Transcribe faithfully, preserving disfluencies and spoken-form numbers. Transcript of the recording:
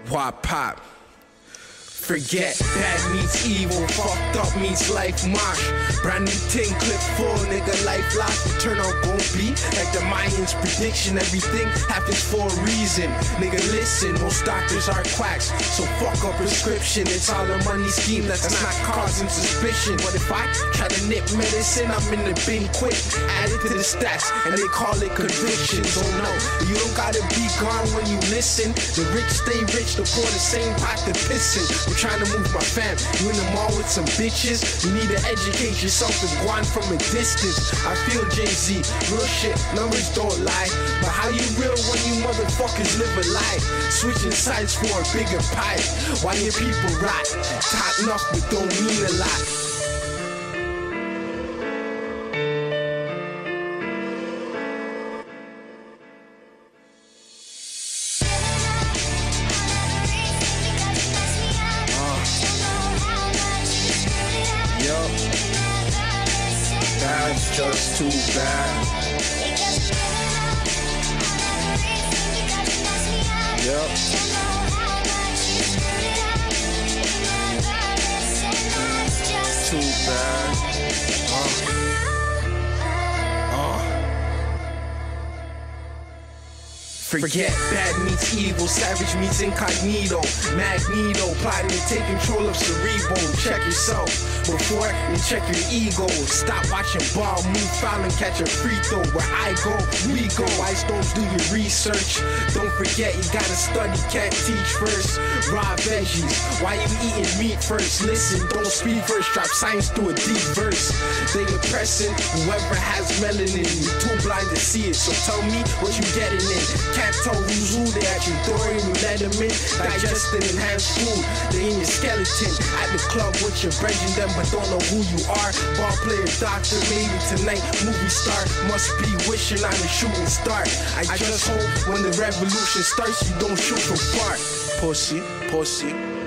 Wop pop. Forget bad meets evil, fucked up meets life mosh. Brand new ting clip full, nigga, life lock. Turn out gon' be like the Mayans' prediction. Everything happens for a reason. Nigga, listen, most doctors are quacks, so fuck a prescription. It's all a money scheme that's not causing suspicion. But if I try to nip medicine, I'm in the bin quick. Add it to the stats, and they call it convictions. Oh no, you don't gotta be gone when you listen. The rich stay rich, the poor the same pot to pissin'. Trying to move my fam, you in the mall with some bitches. You need to educate yourself and go on from a distance. I feel Jay-Z, real shit, numbers don't lie. But how you real when you motherfuckers live a lie? Switching sides for a bigger pie. Why your people rot? Talk enough but don't mean a lot. That's just too bad. Yep. Too bad. Uh. Uh. Forget bad meets evil, savage meets incognito. Magneto, plotting to take control of Cerebro. Check yourself before you check your ego. Stop watching ball move foul and catch a free throw. Where I go, we go. Ice Stones, do your research. Don't forget you gotta study, can't teach first. Raw veggies, why you eating meat first? Listen, don't speak first, drop science through a deep verse. They oppressing whoever has melanin. You're too blind to see it, so tell me what you getting in. Can't tell who's who, they at your door and you let them in. Digesting enhanced food, they in your skeleton. At the club with your brethren, them but don't know who you are. Ball player, doctor, maybe tonight, movie star. Must be wishing I'm a shooting star. I just hope when the revolution starts, you don't shoot from far. Pussy, pussy.